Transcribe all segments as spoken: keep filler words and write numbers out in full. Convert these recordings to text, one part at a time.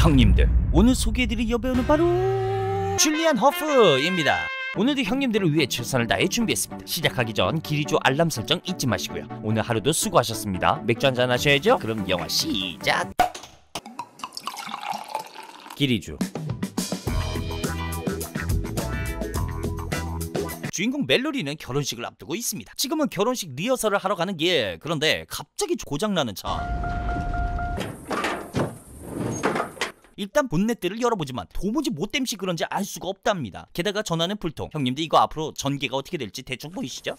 형님들, 오늘 소개해드릴 여배우는 바로 줄리안 허프입니다. 오늘도 형님들을 위해 최선을 다해 준비했습니다. 시작하기 전 기리조 알람 설정 잊지 마시고요. 오늘 하루도 수고하셨습니다. 맥주 한잔 하셔야죠. 그럼 영화 시작! 기리조. 주인공 멜로리는 결혼식을 앞두고 있습니다. 지금은 결혼식 리허설을 하러 가는 길. 그런데 갑자기 고장나는 차. 일단 본넷들을 열어보지만 도무지 못됨시 그런지 알 수가 없답니다. 게다가 전화는 불통. 형님들 이거 앞으로 전개가 어떻게 될지 대충 보이시죠?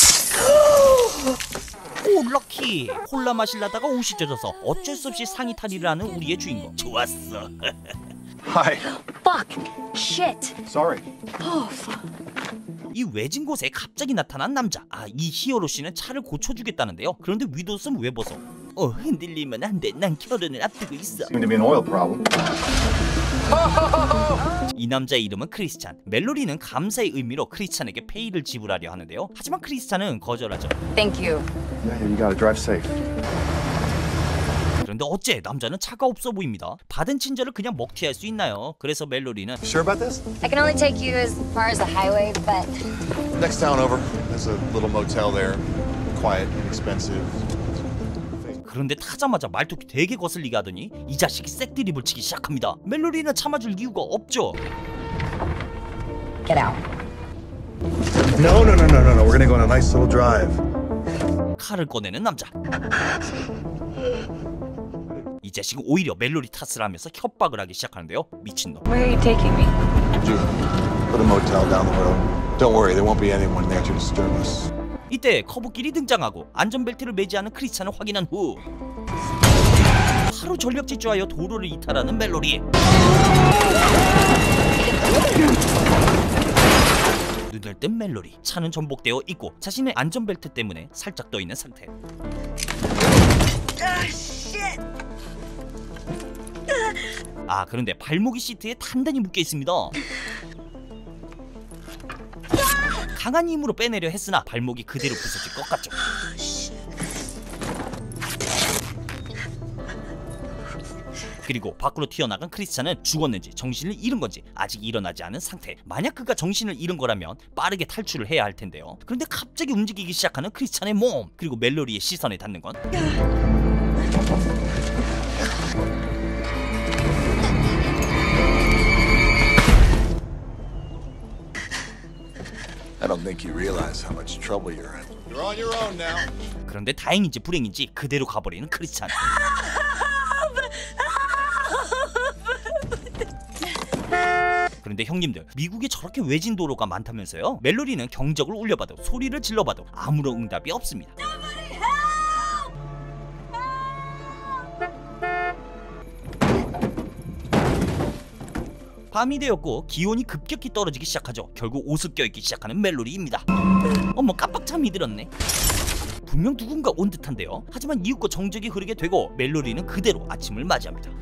오 럭키! 콜라 마실라다가 옷이 젖어서 어쩔 수 없이 상의 탈의를 하는 우리의 주인공. 좋았어. Hi. Fuck. Shit. Sorry. Oh, fuck. 이 외진 곳에 갑자기 나타난 남자. 아, 이 히어로 씨는 차를 고쳐주겠다는데요. 그런데 윗옷은 왜 벗어? 어, 흔들리면 안 돼. 난 결혼을 앞두고 있어. Seemed to be an oil problem. 이 남자의 이름은 크리스찬. 멜로리는 감사의 의미로 크리스찬에게 페이를 지불하려 하는데요. 하지만 크리스찬은 거절하죠. Thank you. Yeah, you gotta drive safe. 그런데 어째 남자는 차가 없어 보입니다. 받은 친절을 그냥 먹튀할 수 있나요? 그래서 멜로리는 Sure about this? I can only take you as far as the highway, but Next town over. There's a little motel there. Quiet, inexpensive. 그런데 타자마자 말투 되게 거슬리게 하더니 이 자식이 색드립을 치기 시작합니다. 멜로리는 참아줄 이유가 없죠. get out. No, no, no, no, no, no. We're gonna go on a nice little drive. 칼을 꺼내는 남자. 이 자식은 오히려 멜로리 탓을 하면서 협박을 하기 시작하는데요. 미친놈. Where are you taking me? Would you put a motel down the road? Don't worry, there won't be anyone there to disturb us. 이때 커브길이 등장하고 안전벨트를 매지 않은 크리스찬을 확인한 후 바로 전력 질주하여 도로를 이탈하는 멜로리. 눈을 뜬 멜로리. 차는 전복되어 있고 자신의 안전벨트 때문에 살짝 떠있는 상태. 아, 그런데 발목이 시트에 단단히 묶여 있습니다. 강한 힘으로 빼내려 했으나 발목이 그대로 부서질 것 같죠. 그리고 밖으로 튀어나간 크리스찬은 죽었는지 정신을 잃은 건지 아직 일어나지 않은 상태. 만약 그가 정신을 잃은 거라면 빠르게 탈출을 해야 할 텐데요. 그런데 갑자기 움직이기 시작하는 크리스찬의 몸. 그리고 멜로리의 시선에 닿는 건 I don't think you realize how much trouble you're in. You're on your own now. 그런데 다행인지 불행인지 그대로 가버리는 크리스찬. 그런데 형님들, 미국에 저렇게 외진 도로가 많다면서요? 멜로리는 경적을 울려봐도 소리를 질러봐도 아무런 응답이 없습니다. 밤이 되었고 기온이 급격히 떨어지기 시작하죠. 결국 옷을 껴입기 시작하는 멜로리입니다. 어머, 깜빡 잠이 들었네. 분명 누군가 온 듯한데요. 하지만 이윽고 정적이 흐르게 되고 멜로리는 그대로 아침을 맞이합니다.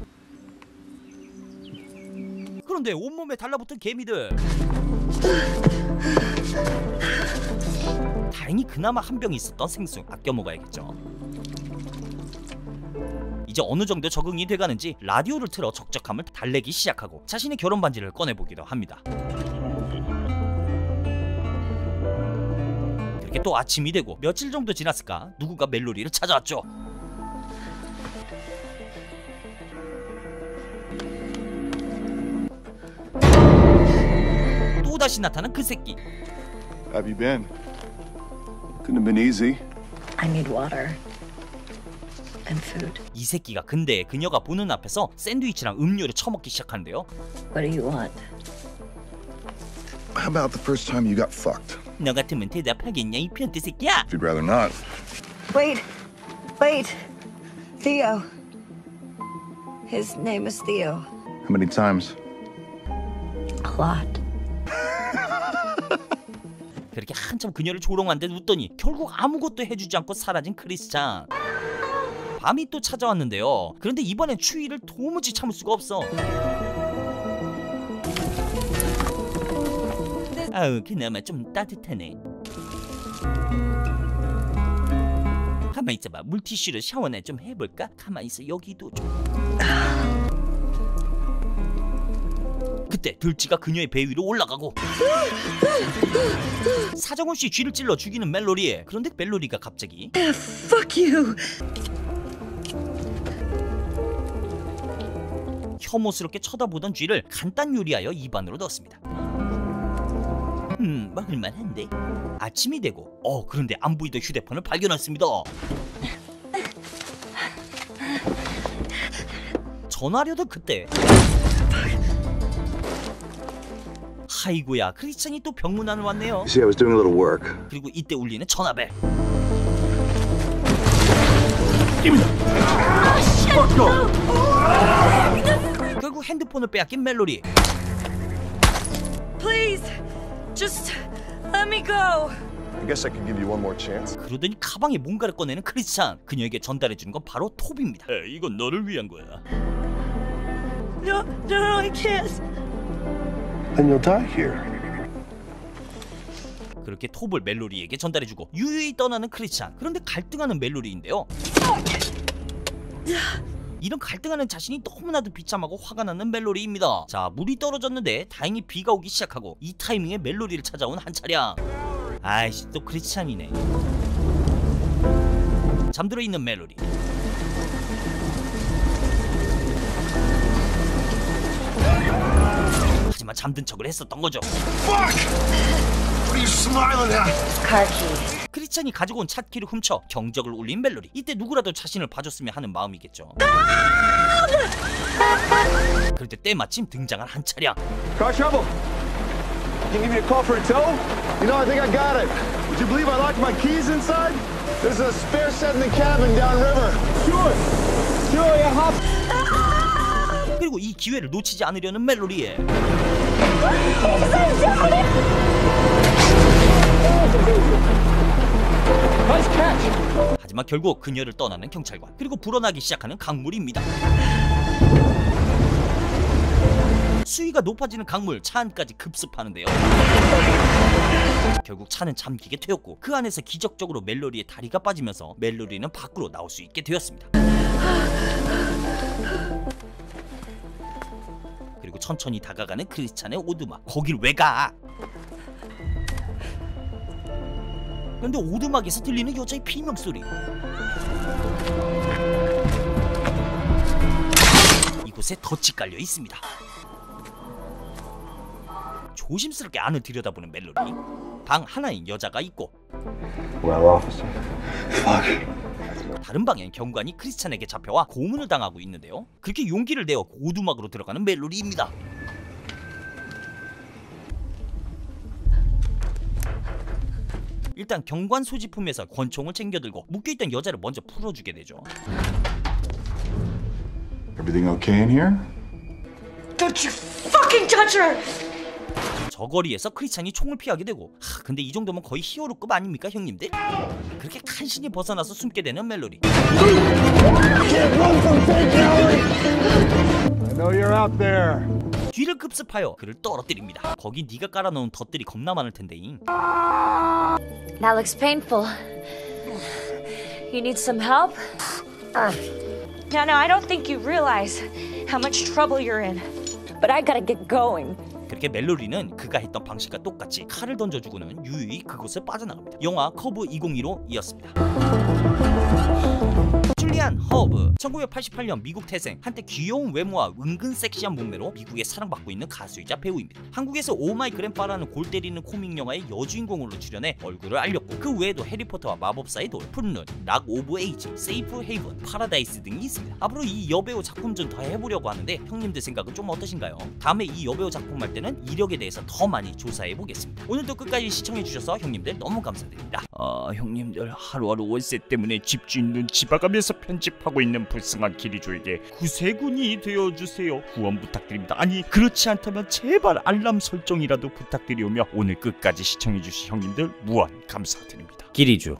그런데 온몸에 달라붙은 개미들. 다행히 그나마 한 병 있었던 생수 아껴 먹어야겠죠. 이제 어느 정도 적응이 돼가는지 라디오를 틀어 적적함을 달래기 시작하고 자신의 결혼 반지를 꺼내보기도 합니다. 그렇게 또 아침이 되고 며칠 정도 지났을까 누군가 멜로리를 찾아왔죠. 또다시 나타난 그 새끼. How have you been? Couldn't have been easy. I need water and food. 이 새끼가 근데 그녀가 보는 앞에서 샌드위치랑 음료를 처먹기 시작하는데요. What do you want? How about the first time you got fucked? 너 같으면 대답하겠냐 이 변태 새끼야. If you'd rather not. Wait, wait. Theo. His name is Theo. How many times? A lot. 그렇게 한참 그녀를 조롱한 데 웃더니 결국 아무것도 해주지 않고 사라진 크리스찬. 밤이 또 찾아왔는데요. 그런데 이번엔 추위를 도무지 참을 수가 없어. 아우, 그나마 좀 따뜻하네. 가만히 있어봐. 물티슈로 샤워나 좀 해볼까? 가만히 있어. 여기도 좀. 그때 들쥐가 그녀의 배 위로 올라가고 사정없이 쥐를 찔러 죽이는 멜로리. 그런데 멜로리가 갑자기 Fuck you. 혐오스럽게 쳐다보던 쥐를 간단 요리하여 입안으로 넣었습니다. 음, 먹을만한데? 아침이 되고 어 그런데 안 보이던 휴대폰을 발견했습니다. 전화려던 그때 아이고야, 크리스찬이 또 병문안을 왔네요. You see, I was doing a little work. 그리고 이때 울리는 전화벨. 결국 핸드폰을 빼앗긴 멜로리. Please, just let me go. I guess I could give you one more chance. 그러더니 가방에 뭔가를 꺼내는 크리스찬. 그녀에게 전달해주는 건 바로 톱입니다. 에, 이건 너를 위한 거야. No, no, I can't. Then you'll die here. 그렇게 톱을 멜로리에게 전달해주고 유유히 떠나는 크리스찬. 그런데 갈등하는 멜로리인데요. 이런 갈등하는 자신이 너무나도 비참하고 화가 나는 멜로리입니다. 자, 물이 떨어졌는데 다행히 비가 오기 시작하고 이 타이밍에 멜로리를 찾아온 한 차량. 아이씨, 또 크리스찬이네. 잠들어 있는 멜로리. 하지만 잠든 척을 했었던 거죠. Car key. 크리스찬이 가지고 온 찻키를 훔쳐 경적을 울린 멜로리. 이때 누구라도 자신을 봐줬으면 하는 마음이겠죠. 그럴 때 때마침 등장한 한 차량. Car trouble. Can you give me a call for a tow? You know, I think I got it. Would you believe I locked my keys inside? There's a spare set in the cabin downriver. Sure. Sure, yeah, hop. 그리고 이 기회를 놓치지 않으려는 멜로리에 하지만 결국 그녀를 떠나는 경찰관. 그리고 불어나기 시작하는 강물입니다. 수위가 높아지는 강물, 차 안까지 급습하는데요. 결국 차는 잠기게 되었고 그 안에서 기적적으로 멜로리의 다리가 빠지면서 멜로리는 밖으로 나올 수 있게 되었습니다. 그리고 천천히 다가가는 크리스찬의 오두막. 거길 왜 가? 그런데 오두막에서 들리는 여자의 비명소리. 이곳에 덫이 깔려 있습니다. 조심스럽게 안을 들여다보는 멜로리. 방 하나인 여자가 있고 Well, officer. Fuck. 다른 방엔 경관이 크리스찬에게 잡혀와 고문을 당하고 있는데요. 그렇게 용기를 내어 오두막으로 들어가는 멜로리입니다. 일단 경관 소지품에서 권총을 챙겨들고 묶여있던 여자를 먼저 풀어주게 되죠. Everything okay in here? Don't you fucking touch her! 저 거리에서 크리스찬이 총을 피하게 되고 하, 근데 이 정도면 거의 히어로급 아닙니까 형님들? 그렇게 간신히 벗어나서 숨게 되는 멜로리. I know you're out there. 뒤를 급습하여 그를 떨어뜨립니다. 거기 네가 깔아놓은 덫들이 겁나 많을 텐데잉. That looks painful. You need some help? No, no, I don't think you realize how much trouble you're in. But I gotta get going. 그렇게 멜로리는 그가 했던 방식과 똑같이 칼을 던져주고는 유유히 그곳을 빠져나갑니다. 영화 커브 이천이십이이었습니다. 줄리안 허브, 천구백팔십팔 년 미국 태생. 한때 귀여운 외모와 은근 섹시한 몸매로 미국에 사랑받고 있는 가수이자 배우입니다. 한국에서 오마이그랜파라는 골 때리는 코믹 영화의 여주인공으로 출연해 얼굴을 알렸고 그 외에도 해리포터와 마법사의 돌, 푸른, 락 오브 에이지, 세이프 헤이븐, 파라다이스 등이 있습니다. 앞으로 이 여배우 작품 좀 더 해보려고 하는데 형님들 생각은 좀 어떠신가요? 다음에 이 여배우 작품 할 때는 이력에 대해서 더 많이 조사해보겠습니다. 오늘도 끝까지 시청해주셔서 형님들 너무 감사드립니다. 아 형님들, 하루하루 월세 때문에 집주인 눈치 봐가면서 편집하고 있는 불쌍한 기리조에게 구세군이 되어주세요. 후원 부탁드립니다. 아니 그렇지 않다면 제발 알람 설정이라도 부탁드리오며 오늘 끝까지 시청해주신 형님들 무한 감사드립니다. 기리조